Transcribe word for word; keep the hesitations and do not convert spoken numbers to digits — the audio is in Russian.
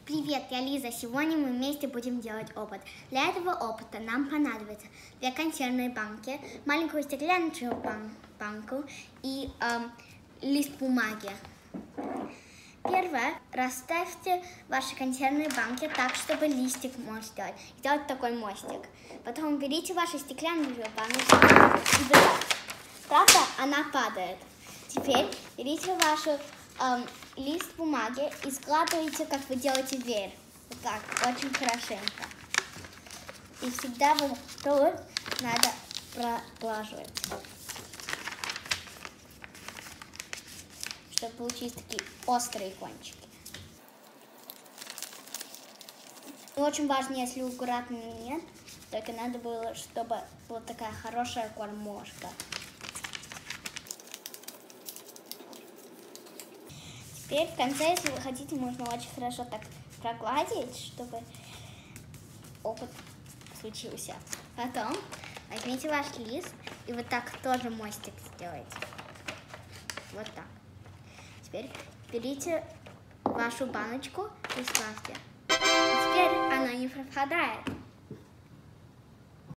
Привет, я Лиза. Сегодня мы вместе будем делать опыт. Для этого опыта нам понадобится две консервные банки, маленькую стеклянную бан банку и эм, лист бумаги. Первое. Расставьте ваши консервные банки так, чтобы листик мог сделать. Сделать такой мостик. Потом берите вашу стеклянную банку и бросайте. Правда, она падает. Теперь берите вашу эм, лист бумаги и складывайте, как вы делаете веер. Вот так, очень хорошенько. И всегда вот тут надо проглаживать, чтобы получились такие острые кончики. И очень важно, если аккуратно нет, только надо было, чтобы была такая хорошая кормушка. Теперь в конце, если вы хотите, можно очень хорошо так прогладить, чтобы опыт случился. Потом возьмите ваш лист и вот так тоже мостик сделайте. Вот так. Теперь берите вашу баночку и ставьте. И теперь она не пропадает.